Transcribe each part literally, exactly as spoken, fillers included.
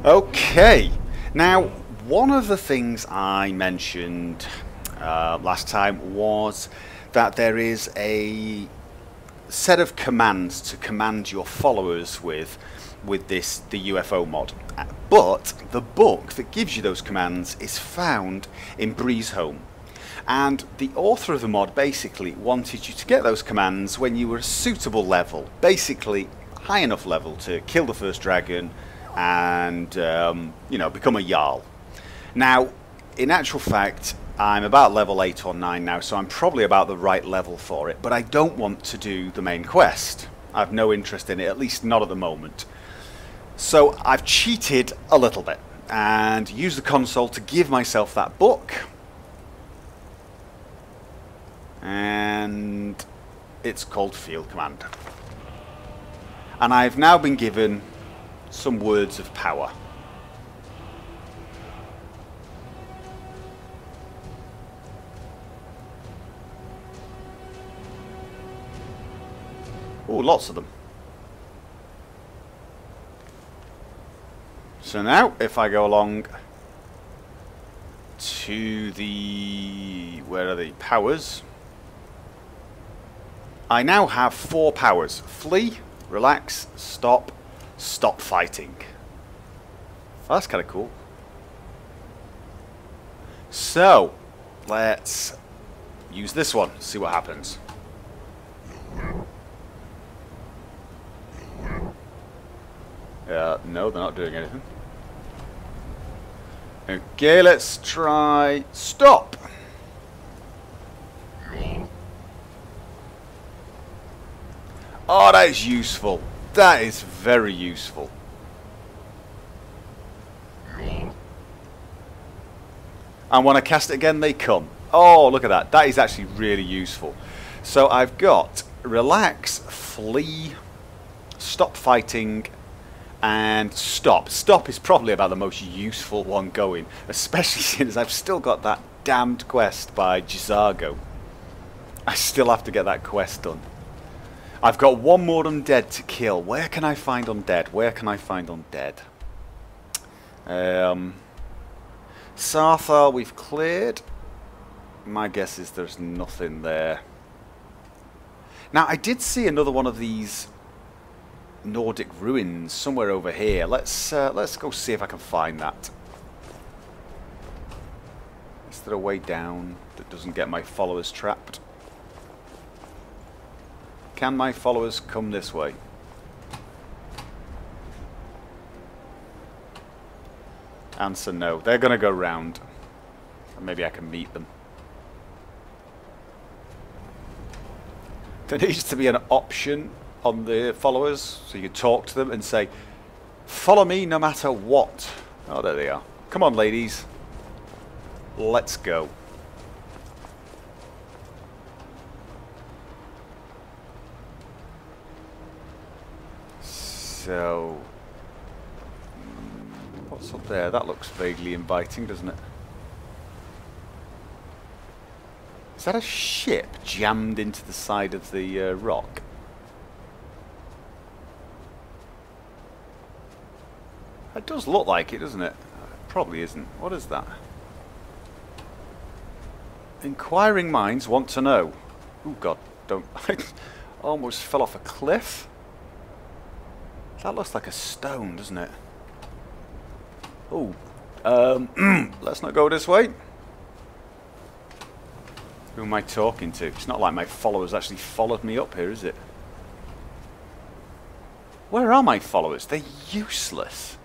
Okay, now one of the things I mentioned uh, last time was that there is a set of commands to command your followers with with this the U F O mod, but the book that gives you those commands is found in Breezehome, and the author of the mod basically wanted you to get those commands when you were a suitable level, basically high enough level to kill the first dragon and um, you know, become a Jarl. Now in actual fact I'm about level eight or nine now, so I'm probably about the right level for it, but I don't want to do the main quest. I've no interest in it, at least not at the moment. So I've cheated a little bit and used the console to give myself that book, and it's called Field Command, and I've now been given some words of power. Oh, lots of them. So now, if I go along to the... where are the powers? I now have four powers. Flee, relax, stop, stop fighting. Oh, that's kind of cool. So, let's use this one, see what happens. Uh, no, they're not doing anything. Okay, let's try stop. Oh, that is useful. That is very useful. And when I cast it again, they come. Oh, look at that. That is actually really useful. So I've got relax, flee, stop fighting, and stop. Stop is probably about the most useful one going, especially since I've still got that damned quest by J'zargo. I still have to get that quest done. I've got one more undead to kill. Where can I find undead? Where can I find undead? Um, Saarthal we've cleared. My guess is there's nothing there. Now I did see another one of these Nordic ruins somewhere over here. Let's uh, let's go see if I can find that. Is there a way down that doesn't get my followers trapped? Can my followers come this way? Answer no. They're gonna go round. Maybe I can meet them. There needs to be an option on the followers, so you can talk to them and say, follow me no matter what. Oh, there they are. Come on, ladies. Let's go. So, what's up there? That looks vaguely inviting, doesn't it? Is that a ship jammed into the side of the uh, rock? It does look like it, doesn't it? It probably isn't. What is that? Inquiring minds want to know. Oh God, don't... I almost fell off a cliff. That looks like a stone, doesn't it? Oh, um, let's not go this way. Who am I talking to? It's not like my followers actually followed me up here, is it? Where are my followers? They're useless.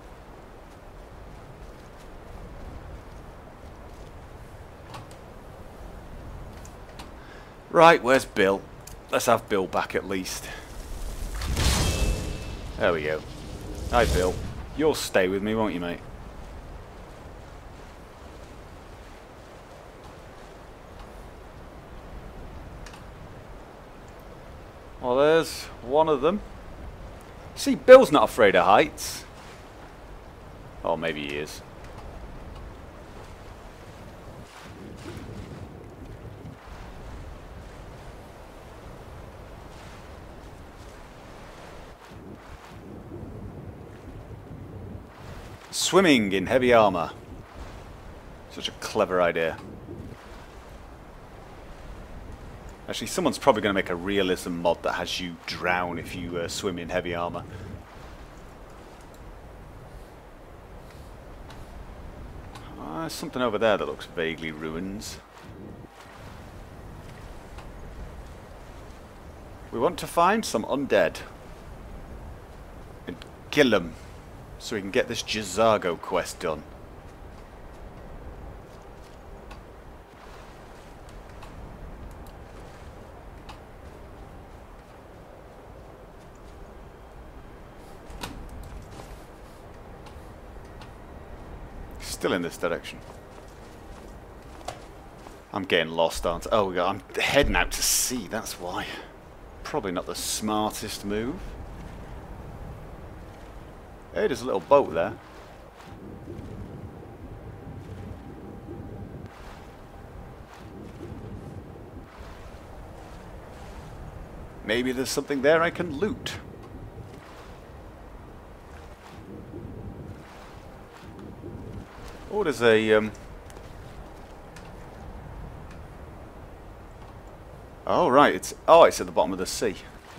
Right, where's Bill? Let's have Bill back at least. There we go. Hi, Bill. You'll stay with me, won't you, mate? Well, there's one of them. See, Bill's not afraid of heights. Or maybe he is. Swimming in heavy armour. Such a clever idea. Actually, someone's probably going to make a realism mod that has you drown if you uh, swim in heavy armour. Uh, there's something over there that looks vaguely ruins. We want to find some undead and kill them so we can get this J'zargo quest done. Still in this direction. I'm getting lost, aren't I? Oh, I'm heading out to sea, that's why. Probably not the smartest move. Hey, there's a little boat there. Maybe there's something there I can loot. Oh, there's a... Um... Oh, right. It's oh, it's at the bottom of the sea.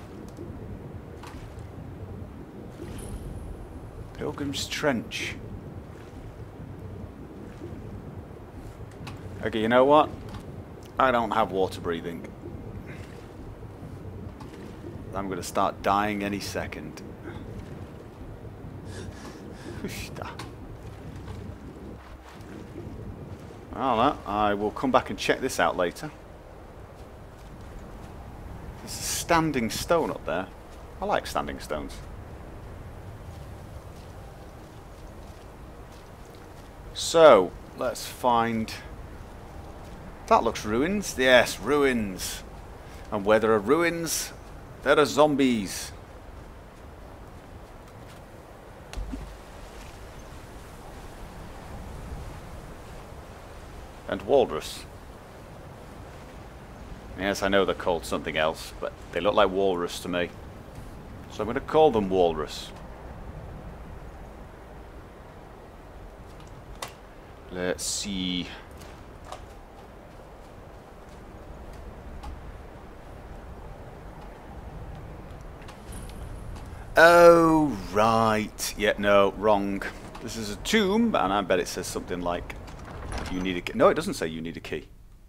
Pilgrim's Trench. Okay, you know what? I don't have water breathing. I'm going to start dying any second. Well, I will come back and check this out later. There's a standing stone up there. I like standing stones. So, let's find... That looks ruins. Yes, ruins. And where there are ruins, there are zombies. And walrus. Yes, I know they're called something else, but they look like walrus to me. So I'm going to call them walrus. Let's see. Oh, right. Yeah, no, wrong. This is a tomb, and I bet it says something like, you need a key. No, it doesn't say you need a key.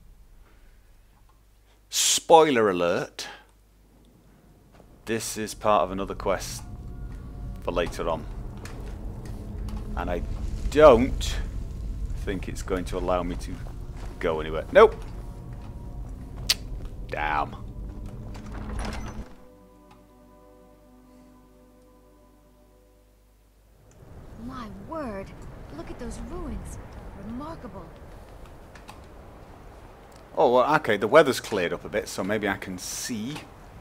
Spoiler alert. This is part of another quest for later on. And I don't think it's going to allow me to go anywhere. Nope. Damn. My word. Look at those ruins. Remarkable. Oh, well, okay, the weather's cleared up a bit, so maybe I can see.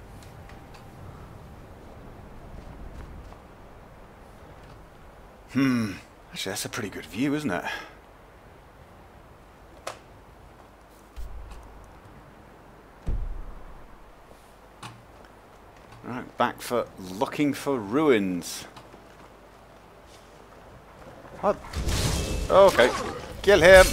Hmm. Actually, that's a pretty good view, isn't it? Right, back for looking for ruins. Oh, okay. Kill him.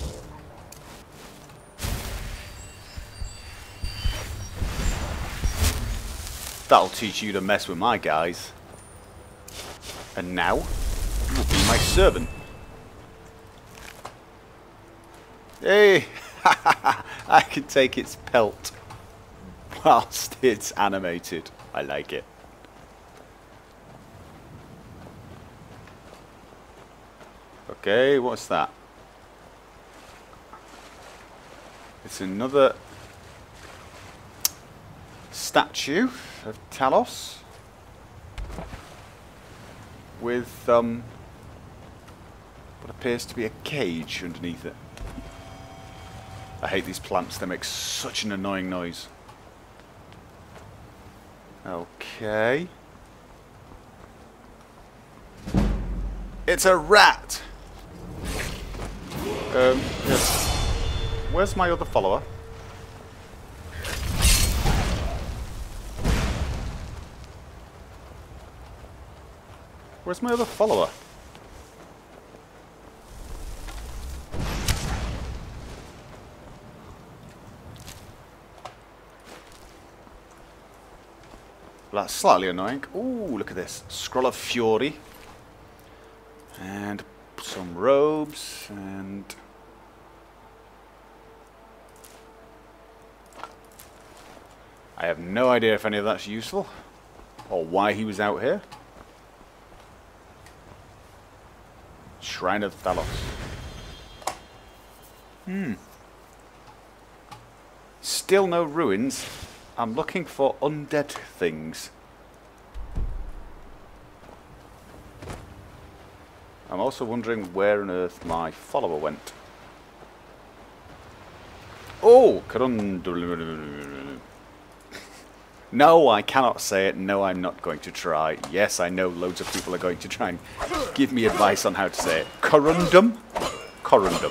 That'll teach you to mess with my guys. And now, you will be my servant. Hey! I can take its pelt whilst it's animated. I like it. Okay, what's that? It's another statue of Talos with um, what appears to be a cage underneath it. I hate these plants, they make such an annoying noise. Okay. It's a rat! Um, yes. Where's my other follower? Where's my other follower? That's slightly annoying. Ooh, look at this. Scroll of Fury. And some robes. And... I have no idea if any of that's useful. Or why he was out here. Shrine of Thalos. Hmm. Still no ruins. I'm looking for undead things. I'm also wondering where on earth my follower went. Oh! Karund. No, I cannot say it. No, I'm not going to try. Yes, I know loads of people are going to try and give me advice on how to say it. Corundum? Corundum.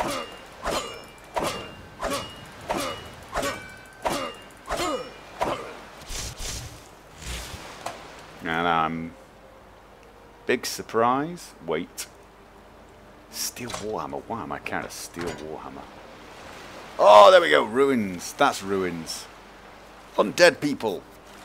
And um, big surprise. Wait. Steel Warhammer. Why am I carrying a Steel Warhammer? Oh, there we go. Ruins. That's ruins. Undead people.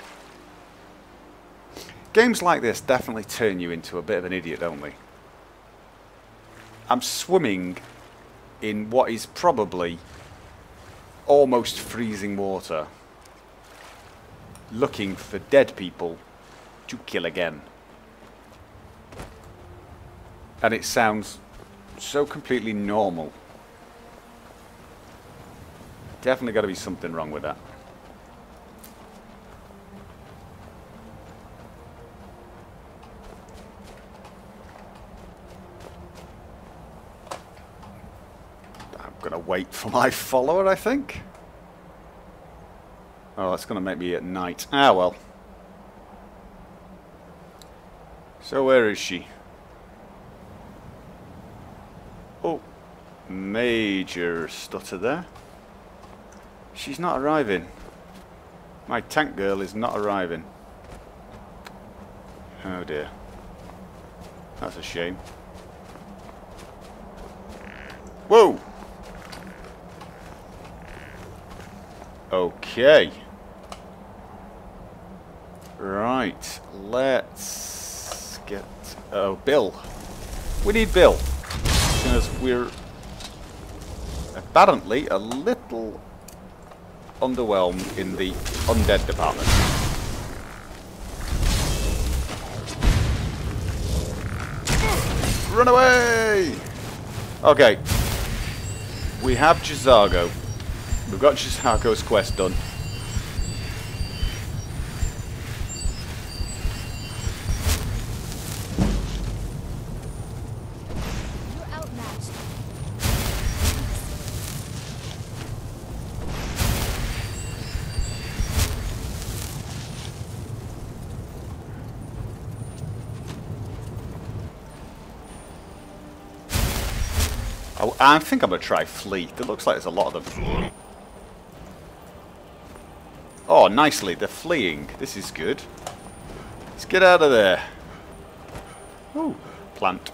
Games like this definitely turn you into a bit of an idiot, don't they? I'm swimming in what is probably almost freezing water, looking for dead people to kill again. And it sounds so completely normal. Definitely got to be something wrong with that. I'm going to wait for my follower, I think. Oh, that's going to make me at night. Ah, well. So where is she? Oh, major stutter there. She's not arriving. My tank girl is not arriving. Oh dear. That's a shame. Whoa! Okay. Right. Let's get... Oh, Bill. We need Bill. Because we're apparently a little underwhelmed in the undead department. Run away! Okay. We have J'zargo. We've got J'zargo's quest done. You're outmatched. I, I think I'm going to try Fleet. It looks like there's a lot of them. Oh, nicely. They're fleeing. This is good. Let's get out of there. Ooh, plant.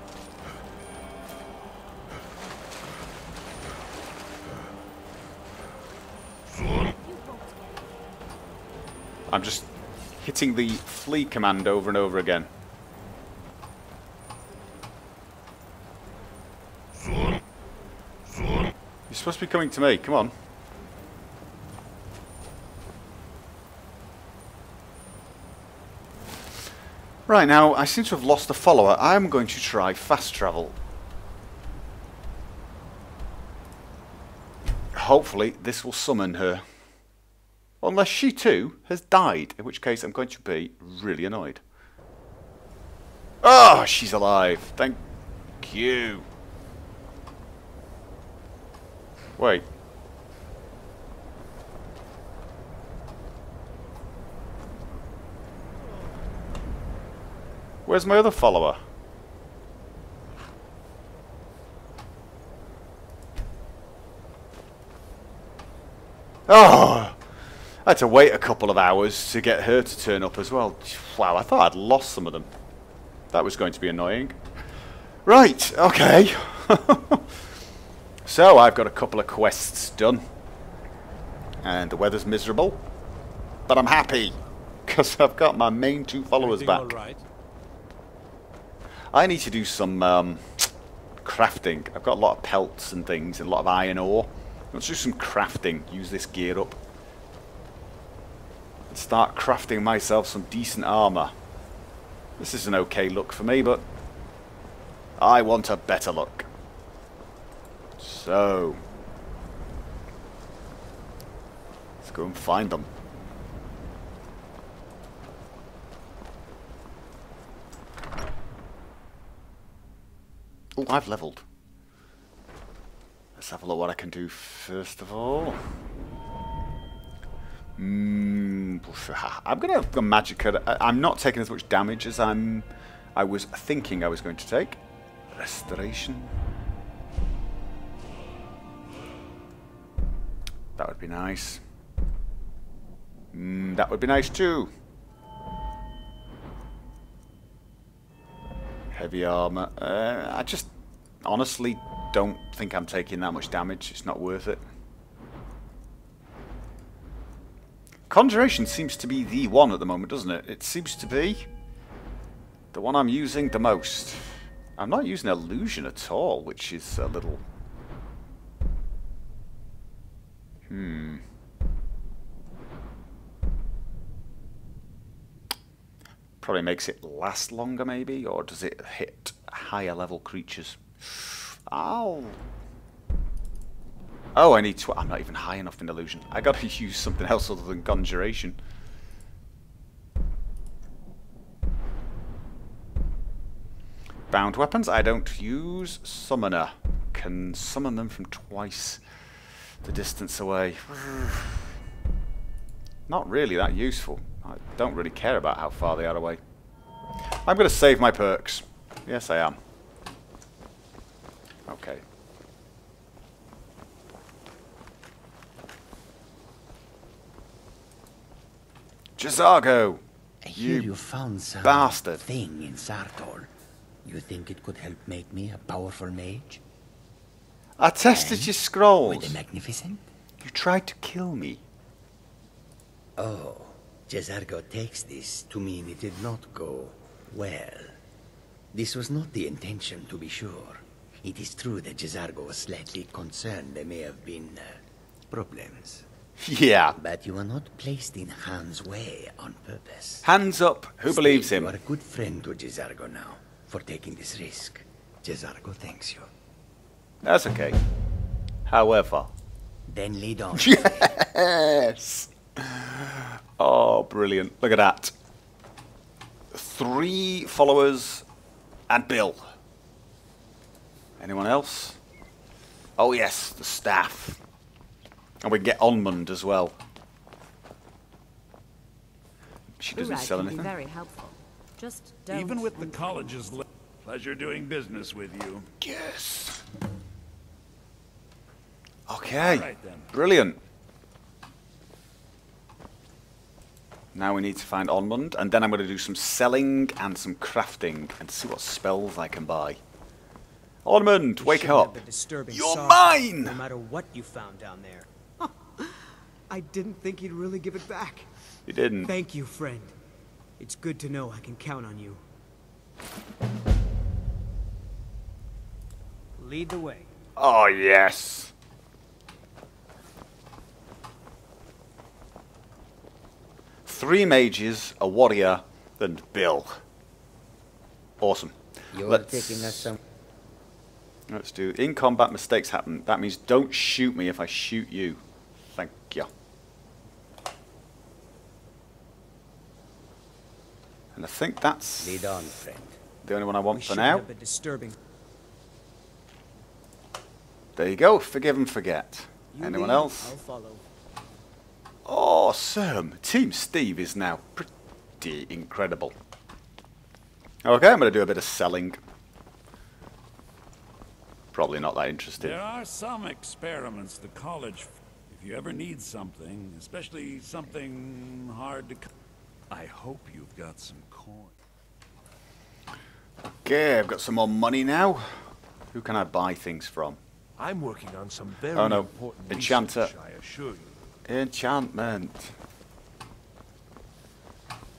I'm just hitting the flee command over and over again. You're supposed to be coming to me. Come on. Right, now, I seem to have lost a follower. I'm going to try fast travel. Hopefully, this will summon her. Unless she too has died, in which case I'm going to be really annoyed. Oh, she's alive. Thank you. Wait. Where's my other follower? Oh! I had to wait a couple of hours to get her to turn up as well. Wow, I thought I'd lost some of them. That was going to be annoying. Right, okay. So, I've got a couple of quests done. And the weather's miserable. But I'm happy. because I've got my main two followers Everything back. all right? I need to do some um, crafting. I've got a lot of pelts and things and a lot of iron ore. Let's do some crafting. Use this gear up. And start crafting myself some decent armor. This is an okay look for me, but I want a better look. So, let's go and find them. Oh, I've leveled. Let's have a look what I can do first of all. Mm, I'm gonna have a magic cut. I'm not taking as much damage as I'm. I was thinking I was going to take. Restoration. That would be nice. Mm, that would be nice too. Heavy armor. Uh, I just honestly don't think I'm taking that much damage. It's not worth it. Conjuration seems to be the one at the moment, doesn't it? It seems to be the one I'm using the most. I'm not using illusion at all, which is a little... Hmm. Probably makes it last longer, maybe? Or does it hit higher level creatures? Ow! Oh, I need to... I'm not even high enough in illusion. I gotta use something else other than conjuration. Bound weapons, I don't use. Summoner. Can summon them from twice the distance away. Not really that useful. I don't really care about how far they are away. I'm going to save my perks. Yes, I am. Okay. J'zargo! I hear You you found some bastard. thing in Sartor. You think it could help make me a powerful mage? I tested And your scrolls. With the Magnificent? You tried to kill me. Oh, J'zargo takes this to mean it did not go well. This was not the intention, to be sure. It is true that J'zargo was slightly concerned there may have been uh, problems. Yeah. But you were not placed in harm's way on purpose. Hands up. Who believes Still, him? You are a good friend to J'zargo now for taking this risk. J'zargo thanks you. That's okay. However. Then lead on. Yes! Oh, brilliant. Look at that. Three followers and Bill. Anyone else? Oh, yes, the staff. And we can get Onmund as well. She doesn't Urag sell can be anything. very helpful. Just don't. Even with the college's li- pleasure doing business with you. Yes. Okay. All right, then. Brilliant. Now we need to find Onmund, and then I'm going to do some selling and some crafting and see what spells I can buy. Onmund, You wake shouldn't have up. been disturbing You're Sark, mine! No matter what you found down there. I didn't think he'd really give it back. You didn't. Thank you, friend. It's good to know I can count on you. Lead the way. Oh, yes. Three mages, a warrior, and Bill. Awesome. You're Let's- taking us some... Let's do in combat mistakes happen. That means don't shoot me if I shoot you. Thank you. And I think that's Lead on, friend. the only one I want We for shouldn't now. have been disturbing. There you go. Forgive and forget. You Anyone lead, else? I'll follow. Awesome. Team Steve is now pretty incredible. Okay, I'm going to do a bit of selling. Probably not that interesting. There are some experiments the college. If you ever need something, especially something hard to. I hope you've got some coin. Okay, I've got some more money now. Who can I buy things from? I'm working on some very Oh, no. important Enchanter. research, I assure you. Enchantment.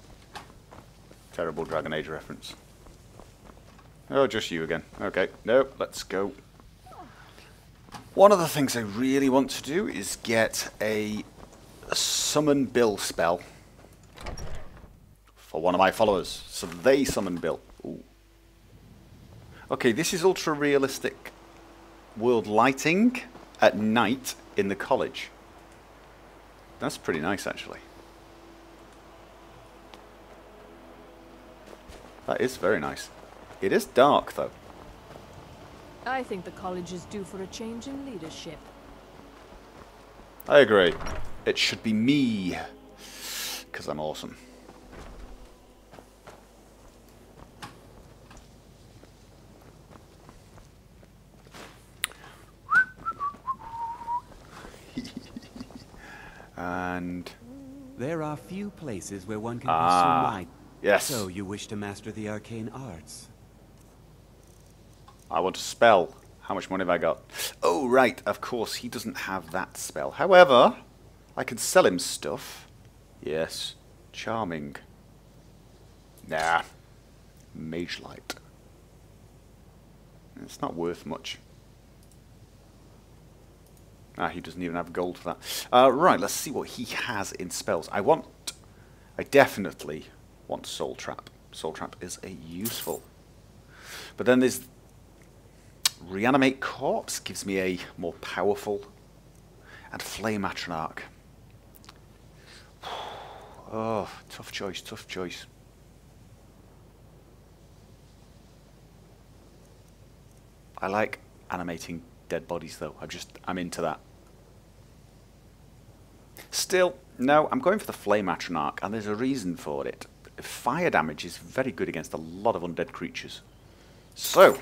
Terrible Dragon Age reference. Oh, just you again. Okay, nope, let's go. One of the things I really want to do is get a, a summon Bill spell for one of my followers. So they summon Bill. Ooh. Okay, this is ultra realistic world lighting at night in the college. That's pretty nice, actually. That is very nice. It is dark, though. I think the college is due for a change in leadership. I agree. It should be me, because I'm awesome. And there are few places where one can ah, pursue light. Yes. So you wish to master the arcane arts? I want a spell. How much money have I got? Oh, right. Of course, he doesn't have that spell. However, I can sell him stuff. Yes. Charming. Nah. Mage Light. It's not worth much. Ah, he doesn't even have gold for that. Uh, right, let's see what he has in spells. I want... I definitely want Soul Trap. Soul Trap is a useful. But then there's... Reanimate Corpse gives me a more powerful. And Flame Atronach. Oh, tough choice, tough choice. I like animating dead bodies, though. I'm just, I'm into that. Still, no, I'm going for the Flame Atronach, and there's a reason for it. Fire damage is very good against a lot of undead creatures. So,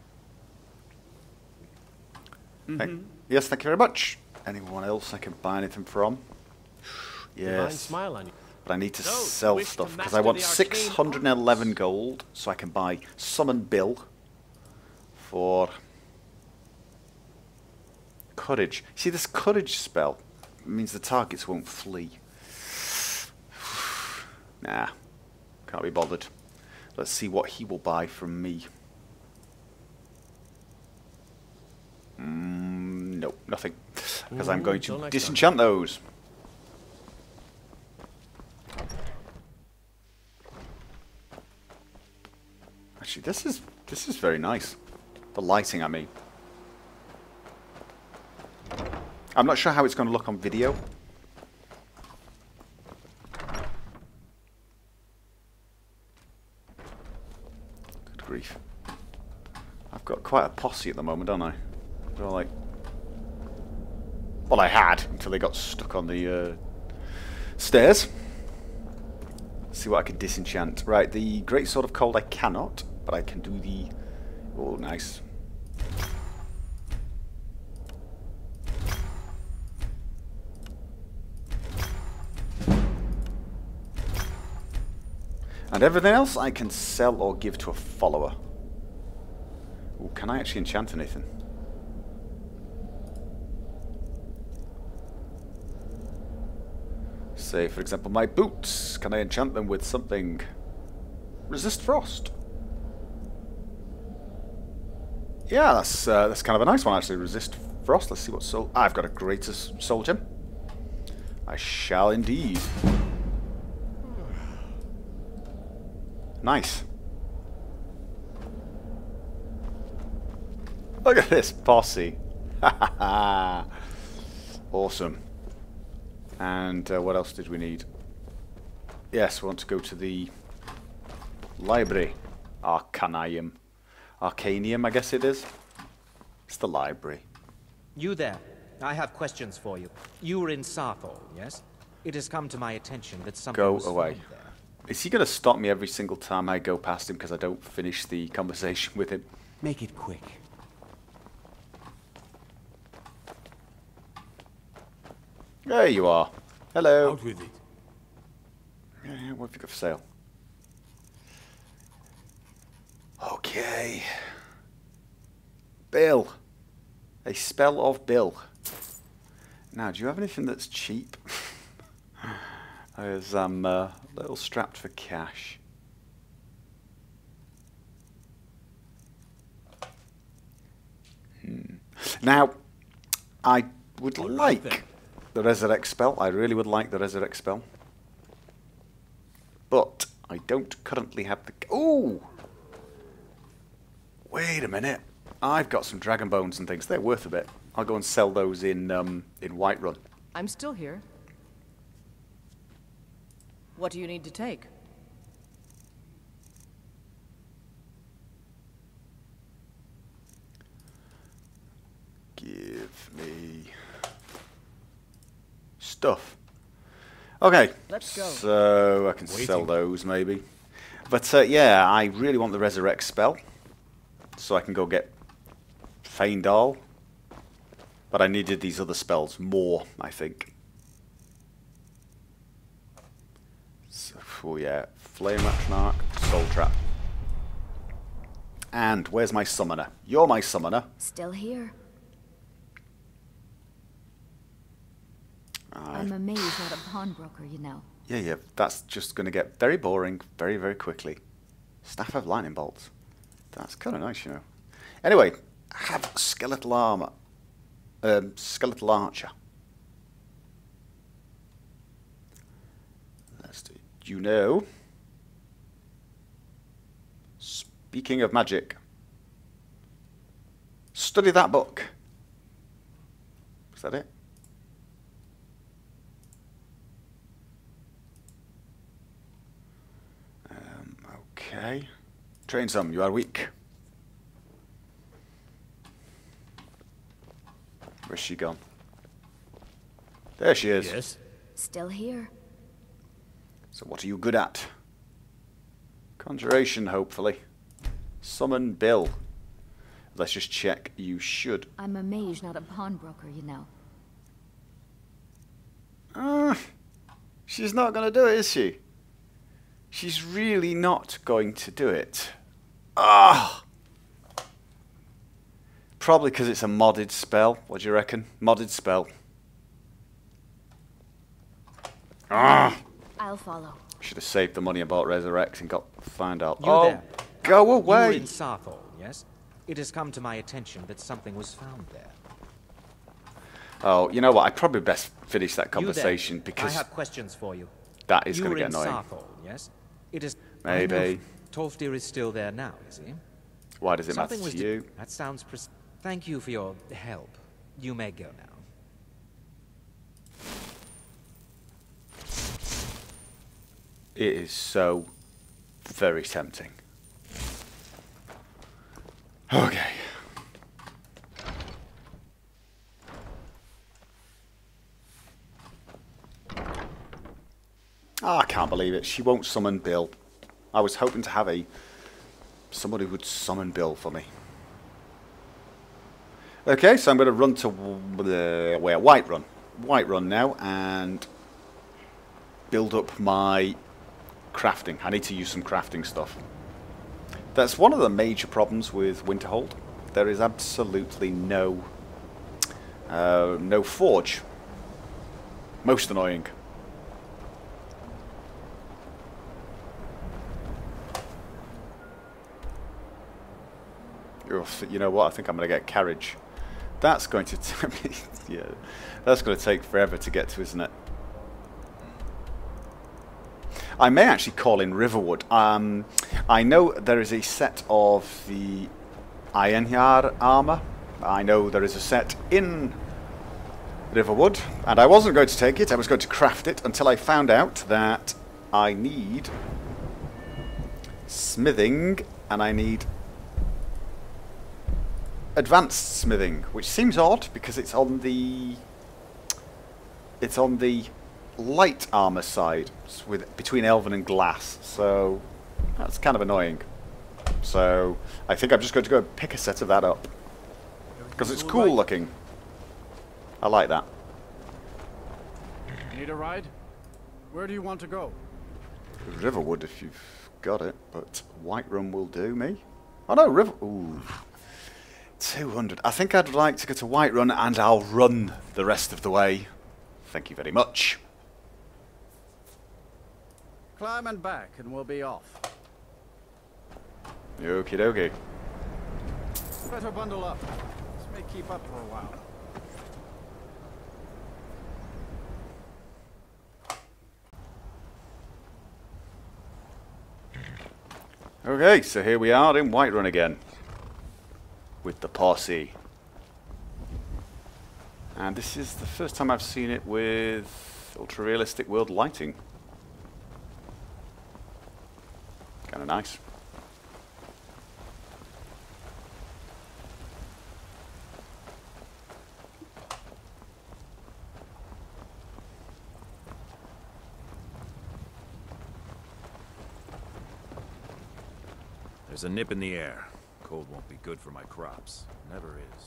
Mm-hmm. thank, yes, thank you very much. Anyone else I can buy anything from? Divine Yes, smile on you. but I need to So, you sell wish to stuff because master I want the arcane six hundred eleven gold, so I can buy Summon Bill for Courage. See, this Courage spell means the targets won't flee. Nah, can't be bothered. Let's see what he will buy from me. Mm, nope, nothing. Because I'm going until to next disenchant those. Actually, this is this is very nice. The lighting, I mean. I'm not sure how it's going to look on video. Good grief. I've got quite a posse at the moment, don't I? They're all like... Well, I had, until they got stuck on the uh, stairs. Let's see what I can disenchant. Right, the Great Sword of Cold I cannot, but I can do the... Oh, nice. And everything else I can sell or give to a follower. Ooh, can I actually enchant anything? Say, for example, my boots. Can I enchant them with something? Resist frost. Yeah, that's uh, that's kind of a nice one, actually. Resist frost. Let's see what soul... Ah, I've got a greater soul gem. I shall indeed. Nice. Look at this posse. Awesome. And uh, what else did we need? Yes, we want to go to the library. Arcanium. Arcanium, I guess it is. It's the library. You there. I have questions for you. You were in Sappho, yes? It has come to my attention that something Go was away. found there. Is he going to stop me every single time I go past him because I don't finish the conversation with him? Make it quick. There you are. Hello. Out with it. Yeah, yeah, what have you got for sale? Okay. Bill. A spell of Bill. Now, do you have anything that's cheap? As I'm uh, a little strapped for cash. Now, I would All right, like then. the Resurrect spell. I really would like the Resurrect spell. But I don't currently have the... Ooh! Wait a minute. I've got some dragon bones and things. They're worth a bit. I'll go and sell those in um, in Whiterun. I'm still here. What do you need to take? Give me stuff. Okay. Let's go. So I can sell those maybe. But uh, yeah, I really want the Resurrect spell. So I can go get Feindal. But I needed these other spells more, I think. So, oh yeah, Flame Atronach, Soul Trap. And where's my summoner? You're my summoner. Still here. I I'm amazed at a pawnbroker, you know. Yeah, yeah, that's just going to get very boring very, very quickly. Staff of Lightning Bolts. That's kind of nice, you know. Anyway, have skeletal armor. Um, skeletal archer. Let's do. You know. Speaking of magic, study that book. Is that it? Um, okay. Train some. You are weak. Where's she gone? There she is. Yes. Still here. So what are you good at? Conjuration, hopefully. Summon Bill. Let's just check. You should. I'm a mage, not a pawnbroker, you know. Uh, she's not going to do it, is she? She's really not going to do it. Ah! Probably because it's a modded spell. What do you reckon? Modded spell. Ah! I'll follow. Should have saved the money and bought Resurrect and got find out. You Oh, there. go You away! were in Sarthol, yes? It has come to my attention that something was found there. Oh, you know what? I'd probably best finish that You conversation there. because I have questions for you. that is you going were to get in annoying. Sarthol, yes? It is. Maybe. Tolfdir is still there now, is he? Why does it Something matter was to di- you? That sounds. Pres Thank you for your help. You may go now. It is so very tempting. Okay. Oh, I can't believe it. She won't summon Bill. I was hoping to have a somebody who would summon Bill for me. Okay, so I'm going to run to uh, where Whiterun. Whiterun now and build up my crafting. I need to use some crafting stuff. That's one of the major problems with Winterhold. There is absolutely no uh, no forge. Most annoying. You know what? I think I'm going to get carriage. That's going to take me. Yeah, that's going to take forever to get to, isn't it? I may actually call in Riverwood. Um, I know there is a set of the Einherjar armor. I know there is a set in Riverwood, and I wasn't going to take it. I was going to craft it until I found out that I need smithing, and I need advanced smithing, which seems odd because it's on the it's on the light armor side with between Elven and Glass, so that's kind of annoying. So I think I'm just going to go pick a set of that up because it's cool looking. I like that. Need a ride? Where do you want to go? Riverwood if you've got it, but Whiterun will do me. Oh no, River. Ooh. two hundred. I think I'd like to go to Whiterun and I'll run the rest of the way. Thank you very much. Climb and back and we'll be off. Okie dokie. Better bundle up. It's May keep up for a while. Okay, so here we are in Whiterun again. With the posse. And this is the first time I've seen it with ultra-realistic world lighting. Kinda nice. There's a nip in the air. Cold won't be good for my crops. Never is.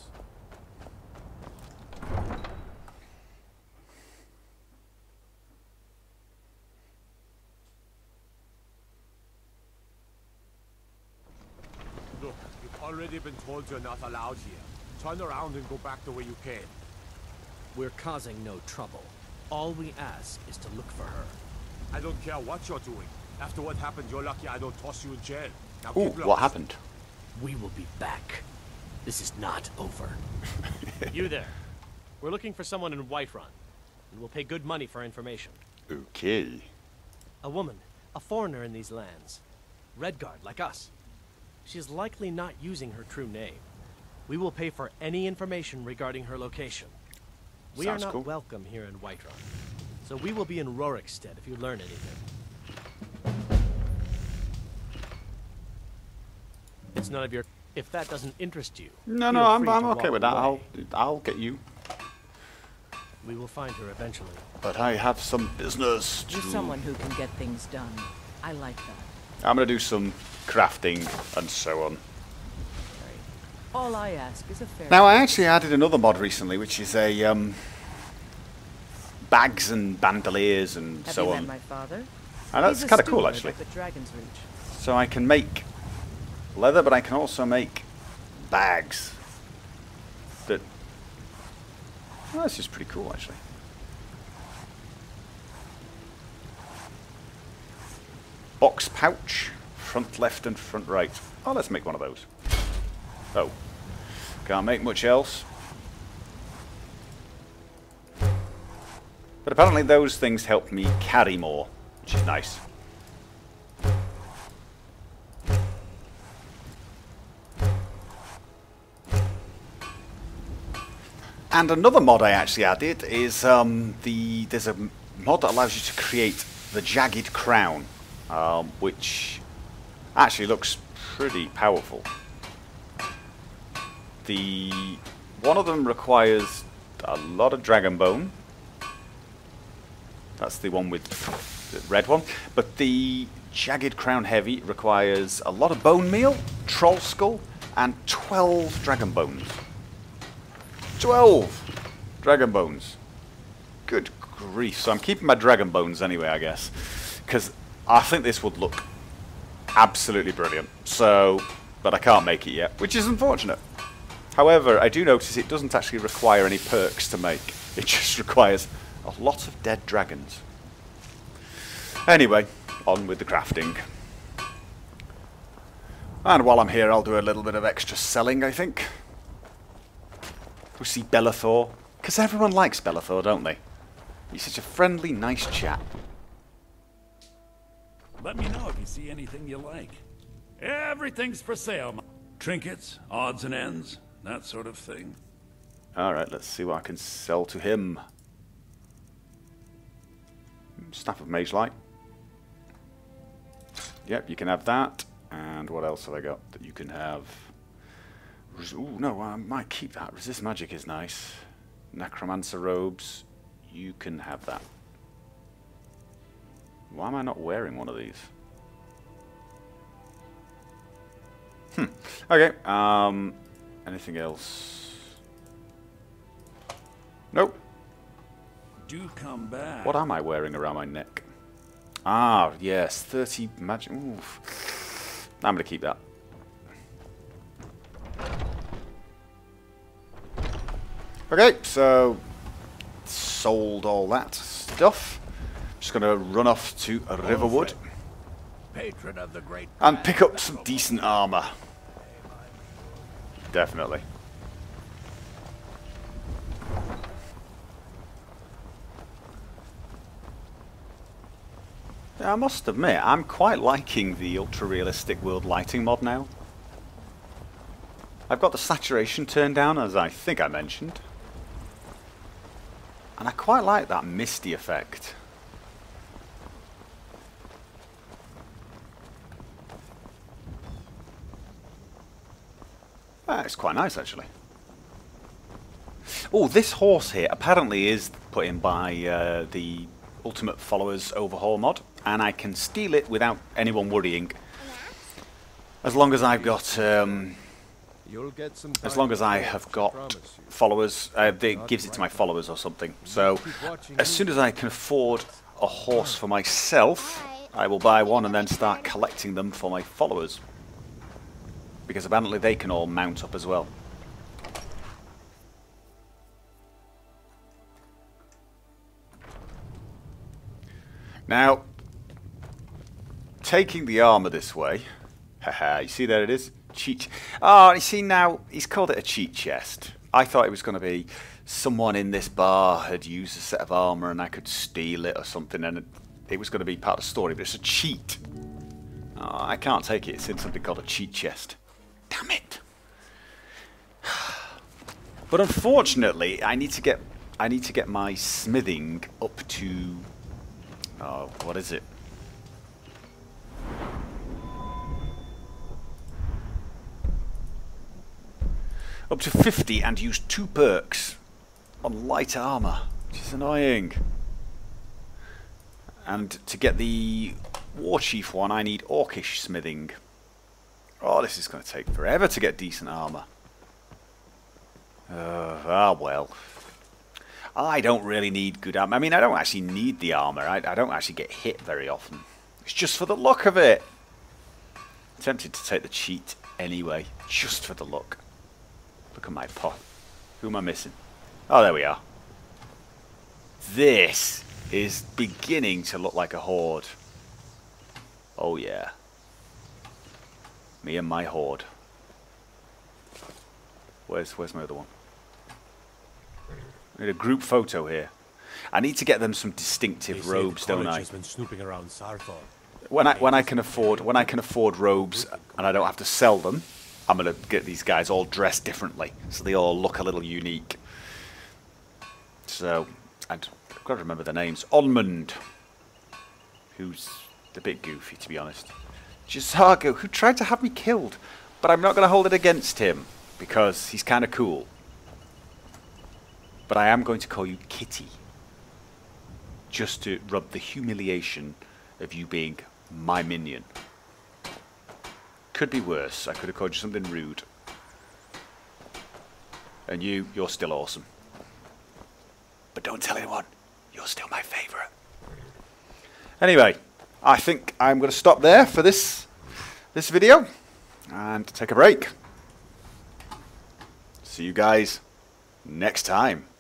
Look, you've already been told you're not allowed here. Turn around and go back the way you came. We're causing no trouble. All we ask is to look for her. I don't care what you're doing. After what happened, you're lucky I don't toss you in jail. Now Ooh, keep what lost. happened? We will be back. This is not over. You there. We're looking for someone in Whiterun. And we'll pay good money for information. Okay. A woman. A foreigner in these lands. Redguard, like us. She is likely not using her true name. We will pay for any information regarding her location. We Sounds are not cool. welcome here in Whiterun. So we will be in Rorikstead if you learn anything. It's none of your... If that doesn't interest you... No, feel no, I'm, free I'm to okay walk with that. away. I'll, I'll get you. We will find her eventually. But I have some business to... You're someone who can get things done. I like that. I'm going to do some crafting and so on. All I ask is a fair... Now, I actually added another mod recently, which is a um, bags and bandoliers and Have so you on. met my father? And that's He's a kind of cool, steward actually. at the Dragon's Reach. So I can make leather, but I can also make bags. That... Well, this is pretty cool, actually. Box pouch, front left and front right. Oh, let's make one of those. Oh, can't make much else. But apparently those things help me carry more, which is nice. And another mod I actually added is um, the there's a mod that allows you to create the Jagged Crown, um, which actually looks pretty powerful. The one of them requires a lot of dragon bone. That's the one with the red one. But the Jagged Crown Heavy requires a lot of bone meal, troll skull, and twelve dragon bones. twelve dragon bones. Good grief. So I'm keeping my dragon bones anyway, I guess. Because I think this would look absolutely brilliant. So, but I can't make it yet, which is unfortunate. However, I do notice it doesn't actually require any perks to make. It just requires a lot of dead dragons. Anyway, on with the crafting. And while I'm here, I'll do a little bit of extra selling, I think. We see Belethor, because everyone likes Belethor, don't they? He's such a friendly, nice chap. Let me know if you see anything you like. Everything's for sale. m- Trinkets, odds and ends, that sort of thing. Alright, let's see what I can sell to him. Staff of Mage Light. Yep, you can have that. And what else have I got that you can have? Res Ooh, no, I might keep that. Resist Magic is nice. Necromancer Robes. You can have that. Why am I not wearing one of these? Hmm. Okay. Um. Anything else? Nope. Do come back. What am I wearing around my neck? Ah, yes, thirty magic. Oof. I'm gonna keep that. Okay, so sold all that stuff. Just gonna run off to Riverwood Patron of the great and pick up some decent armor. Definitely. I must admit, I'm quite liking the ultra-realistic world lighting mod now. I've got the saturation turned down, as I think I mentioned. And I quite like that misty effect. Ah, it's quite nice, actually. Oh, this horse here apparently is put in by uh, the Ultimate Followers Overhaul mod, and I can steal it without anyone worrying. As long as I've got, um, You'll get some as long as I have got followers, uh, it gives it to my followers or something. So, as soon as I can afford a horse for myself, I will buy one and then start collecting them for my followers. Because apparently they can all mount up as well. Now, taking the armor this way, haha, you see there it is? Cheat. Oh, you see now, he's called it a cheat chest. I thought it was going to be someone in this bar had used a set of armor and I could steal it or something, and it, it was going to be part of the story, but it's a cheat. Oh, I can't take it, it's in something called a cheat chest. Damn it! But unfortunately, I need to get I need to get my smithing up to, oh, what is it? Up to fifty and use two perks on light armor, which is annoying. And to get the War Chief one, I need Orcish smithing. Oh, this is going to take forever to get decent armor. Uh, ah, well. I don't really need good armor. I mean, I don't actually need the armor. I, I don't actually get hit very often. It's just for the look of it. I'm tempted to take the cheat anyway, just for the look. Look at my pot. Who am I missing? Oh, there we are. This is beginning to look like a horde. Oh, yeah. Me and my horde. Where's where's my other one? I need a group photo here. I need to get them some distinctive robes, don't I? Been snooping around Sarthor. When I when I can afford when I can afford robes and I don't have to sell them, I'm gonna get these guys all dressed differently, so they all look a little unique. So I'd, I've got to remember their names. Onmund, who's a bit goofy to be honest. J'zargo, who tried to have me killed, but I'm not going to hold it against him because he's kind of cool. But I am going to call you Kitty, just to rub the humiliation of you being my minion. Could be worse. I could have called you something rude. And you, you're still awesome. But don't tell anyone, you're still my favourite. Anyway, I think I'm going to stop there for this this video and take a break. See you guys next time.